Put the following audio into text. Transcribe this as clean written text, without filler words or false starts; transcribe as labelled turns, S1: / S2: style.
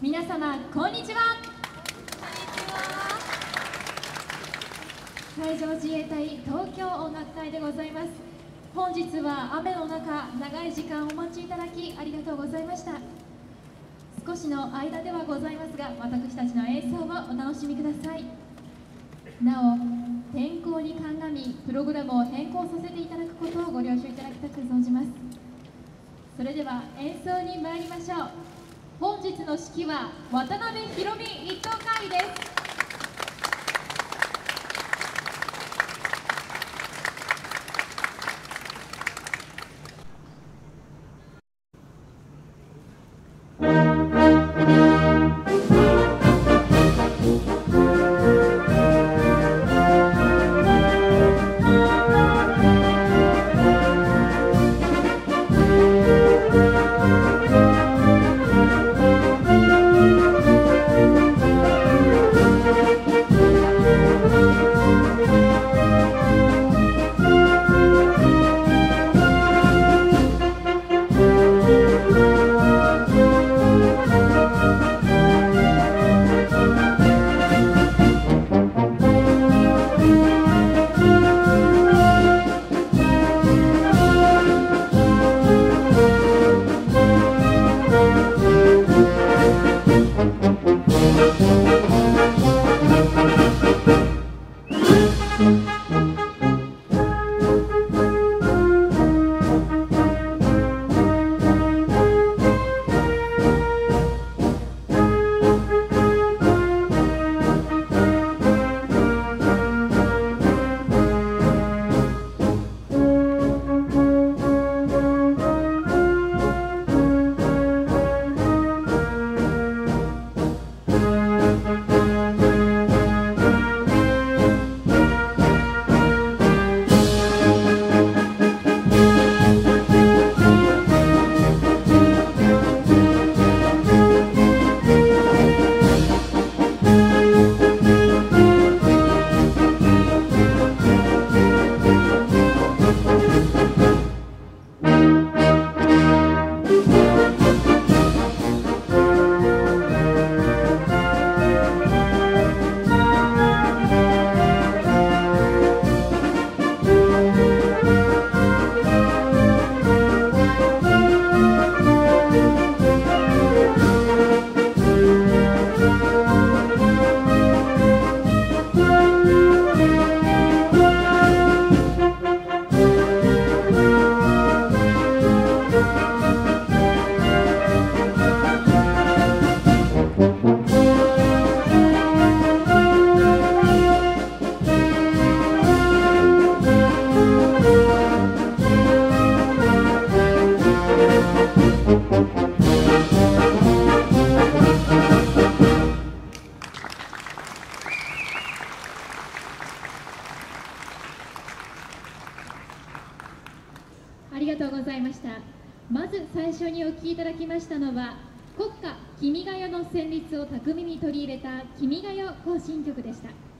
S1: 皆様こんにちは。海上自衛隊東京音楽隊でございます。本日は雨の中長い時間お待ちいただきありがとうございました。少しの間ではございますが、私たちの演奏をお楽しみください。なお天候に鑑みプログラムを変更させていただくことをご了承いただきたく存じます。それでは演奏に参りましょう。本日の指揮は渡辺裕美一等海です。ありがとうございました。まず最初にお聴きいただきましたのは国歌「君が代」の旋律を巧みに取り入れた「君が代行進曲」でした。